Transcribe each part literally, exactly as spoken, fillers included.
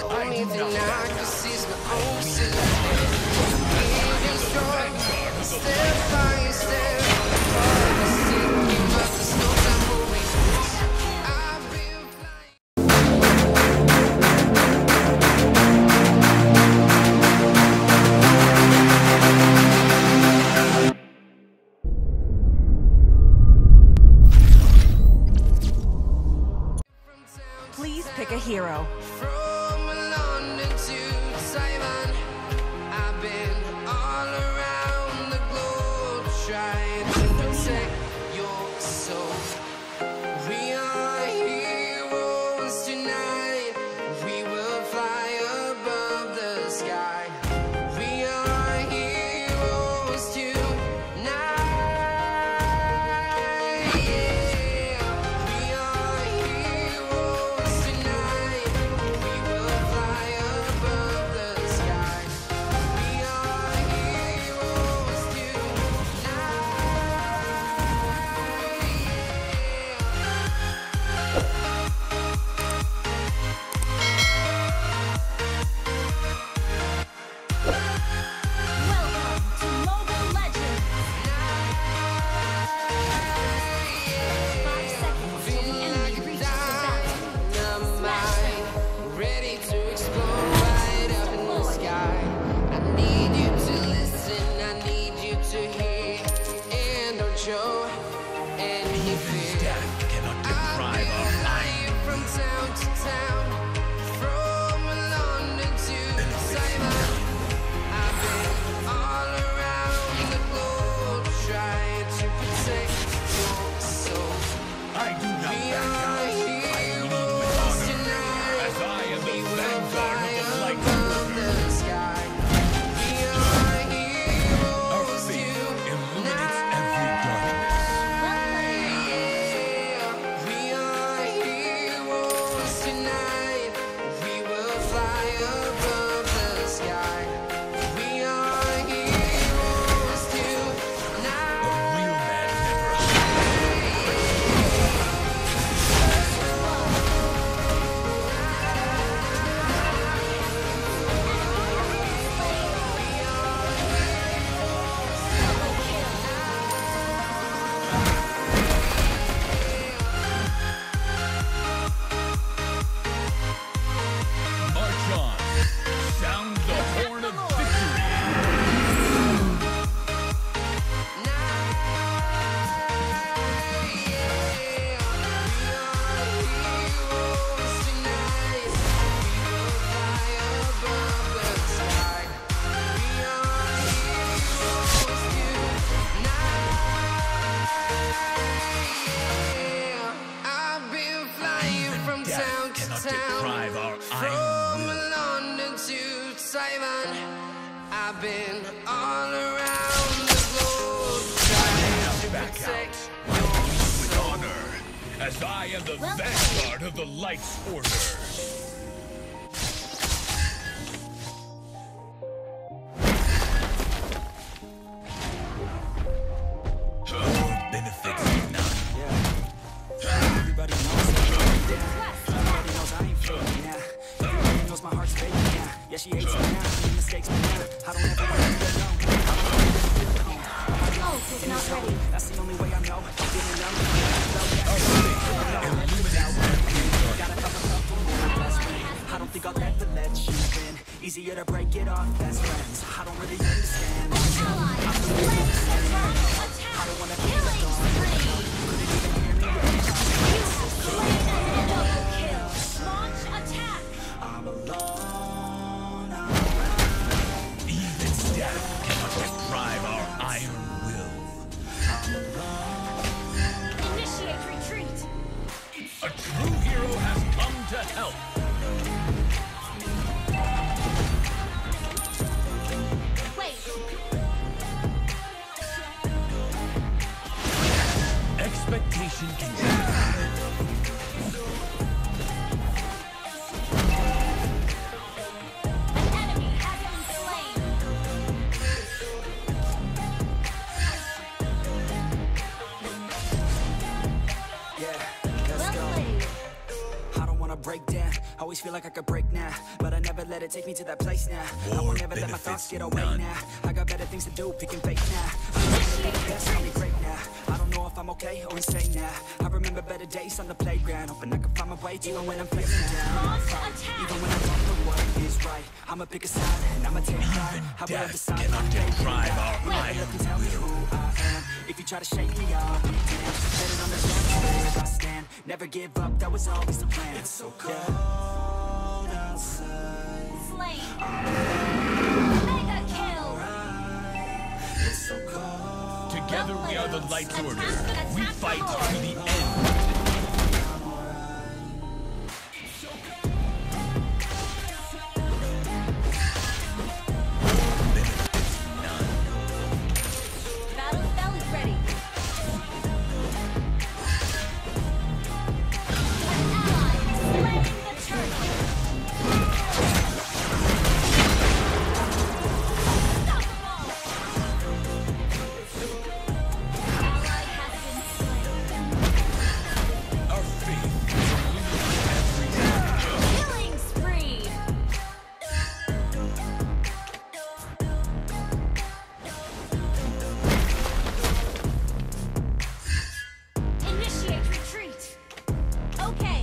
only thing I can see is my own silhouette. Getting stronger, step by step. Thinking about the snow time moving. I've been flying. Please pick a hero. From London to Taiwan, I've been all around the globe trying to protect your soul. We are heroes tonight. We will fly above the sky. We are heroes tonight. Yeah. We are heroes tonight. We will fly above the sky. We are heroes tonight. Welcome to Mobile Legends! Five seconds till the enemy reaches the battle. Ready to explode right up in the sky. I need you to listen, I need you to hear, and don't show any fear. Cannot I've deprive been our flying from town to town, from London to Taiwan. I've been all around the globe trying to protect your soul. I do not We back are out. I lead with heroes honor, tonight. as I am the We will vanguard fly of the light above order. the sky. We are Our heroes faith illuminates tonight. every darkness. Yeah. We are heroes tonight. We will fly above the sky. We are heroes A real tonight. man never hides. March on. Sound the horn of victory. Town to Cannot town, deprive our from iron will. London to Taiwan, I've been all around the globe trying to Back protect out. your With soul. honor, as I am the Welcome. vanguard of the Light's Order. Your benefits none. Everybody knows Everybody knows I ain't faking now. Everybody knows my heart's faking now. Yeah, she hates me now. She mistakes me now. I don't ever want to be alone. I don't want to feel alone. Ult is not ready. That's the only way I know. Feeling numb. Got a couple couple more best friend. I don't think I'll ever let you in. Easier to break it off best friends. I don't really understand. Ally slain. Attack. Attack. Killing spree. You have slain a double kill. Launch attack. I'm alone. I'm Even death cannot deprive our iron will. Initiate retreat. A true hero has come to help. Wait. Expectation can be. always feel like I could break now, but I never let it take me to that place now. I won't never let my thoughts get away now. I got better things to do, picking fake now. I'm just the best, call me great now. I don't know if I'm okay or insane now. I remember better days on the playground, hoping I can find my way even when I'm feeling down. Even when I don't know what is right, I'ma pick a side and I'ma take pride. I will Death decide cannot my fate. deprive our Never life. let them tell me who I am. If you try to shake me, I'll be damned. Standing on the ground, I stand. Never give up, that was always the plan. It's so cold outside. Slain. Mega kill. It's so cold. Together we are the Light's Attack, Order. attack We the fight Lord. to the end. Battle spell is ready. An ally has slain the turtle. Ally has been slain. Our faith is every Killing spree. Initiate retreat. Okay.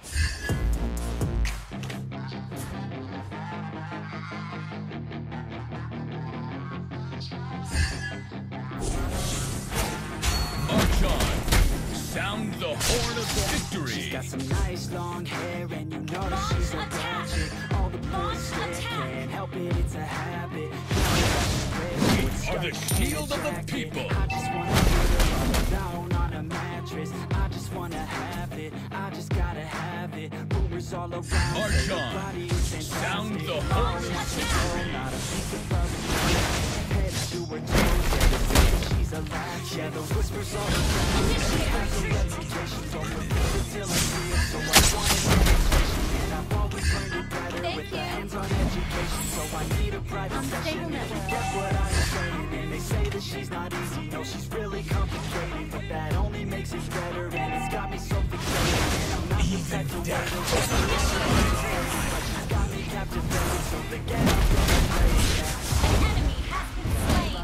march on. Sound the horn of victory. Got some nice long hair and you know that she's a bad chick. All the bullshit can't help it, it's a habit. We are the shield of the people. I just wanna put her down on a mattress. I just wanna have it, I just gotta have it. Rumors all around. March say on. her body is fantastic. Sound the horn of victory. Not a piece of her head to her toes. Yeah, they say that she's a latch. Yeah, the whispers all around. Initiate retreat. Don't believe it till I see it, so I want a demonstration. And I've always learned it better Thank with you. the hands-on education. So I need a private Unstable session. network. That's what I'm saying. And they say that she's not easy. No, she's really complicated. But that only makes it better. And it's got me so fixated. And I'm not the type to wait. But she's got me captivated. So they get up and play. An enemy has been slain.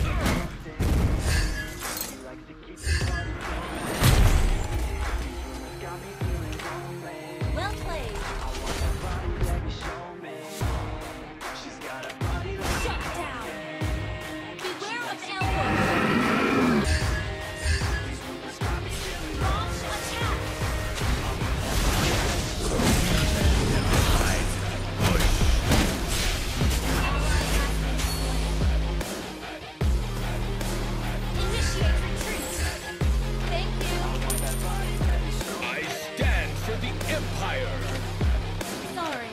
She likes to keep the party going. Got me feeling lonely. Well played. Body, baby, show me. She's got a body like Shut down. Beware of elbow. Launch attack. Initiate retreat. Thank you. I stand for the Empire. Sorry.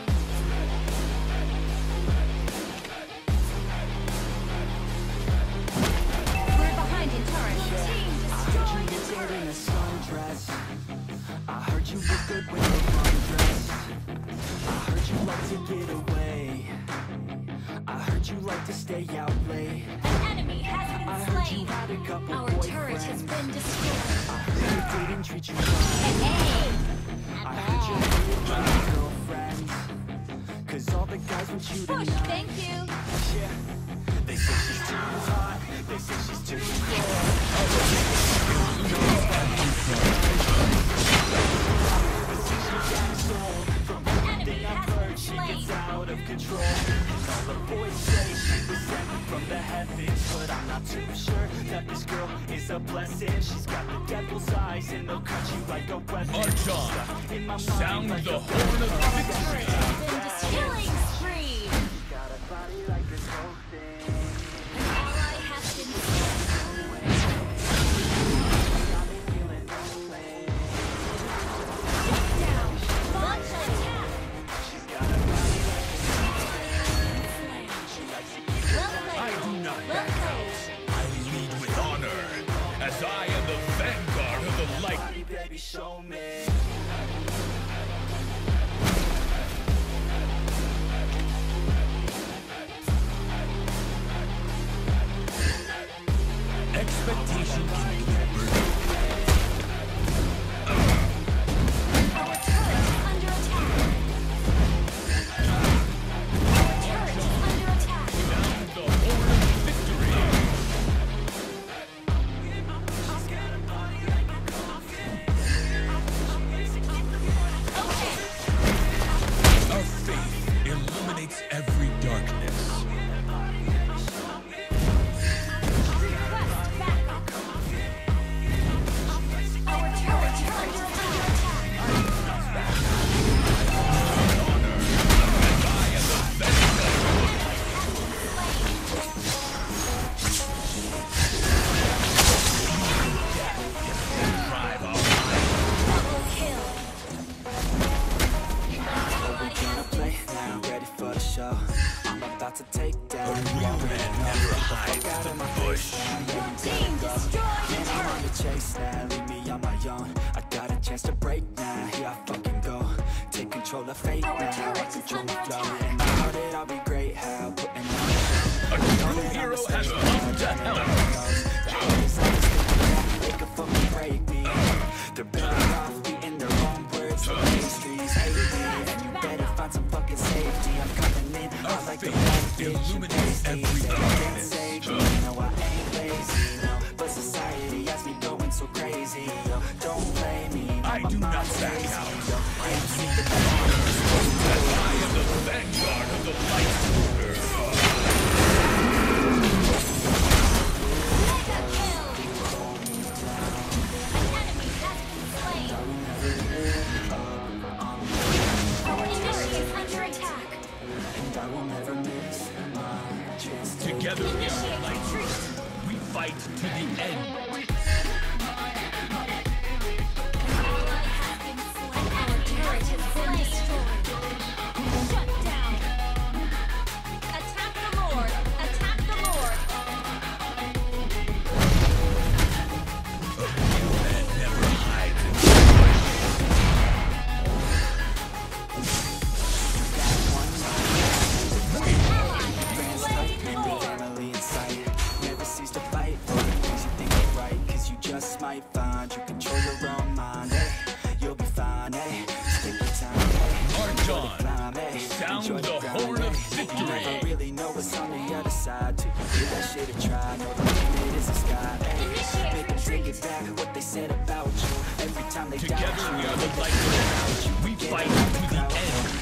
We're behind in turret. Team destroyed the in turret. a sundress. I heard you look good with the wrong dress. I heard you like to get away. I heard you like to stay out late. An enemy I has been heard you slain. had a couple Our turret has boyfriends. been destroyed. I heard they didn't treat you right. An A. I heard you hated my girlfriends. Cause all the guys want you Push, tonight. thank you. Yeah. They say she's too hot. They say she's too good. An enemy has been She slain. gets out of control. All the boys say she was sent from the heavens, but I'm not too sure that this girl is a blessing. She's got the devil's eyes and they'll cut you like a weapon. March on. Stuck in my mind Sound like the a horn of victory. Been dis- killing spree. got a body like a coffin. An ally has been slain. Got me feeling lonely. Down. Launch attack. She's got a body Slain. like she Well played. I do not Well back played. out. I lead with honor, as I am the vanguard of the light. body, baby, show me. for the show. I'm about to take down. A real man never hides in the bush. Your team destroyed the Man, I'm on turret. the chase now, leave me on my own. I got a chance to break now, here I fucking go. Take control of fate Our now, I turret is control the under flow. attack. And I know that I'll be great, how putting on A true hero has come to help. they can fucking break me. They're better off beating their own words. The pastries hate me, and you better find some fucking safety. I'm coming in, I like the bad illuminates every darkness. No, I ain't lazy, no, but society has me going so crazy. Yo, don't blame me. I do not back out. I am the vanguard of the light order. Mega kill. An enemy has been slain. Our initiate's under attack. And I will never miss my chance to Together we are Initiate light. retreat. We fight to the end. Our turret has been destroyed. Shut down. Attack the Lord. Attack the Lord. Man never hides in the family in sight. Never cease to fight for the things you think are right. Cause you just might find you control your own mind. Hey, you'll be fine, hey. Just take your time, hey. Archon, Climb, hey. sound Enjoy the grind, horn of hey. You victory. never really know what's on the other side. To give that shit a try. Know the limit is the sky, hey. Make them take it back what they said about you. Every time they doubt Together you. we are the light order. We fight to the end.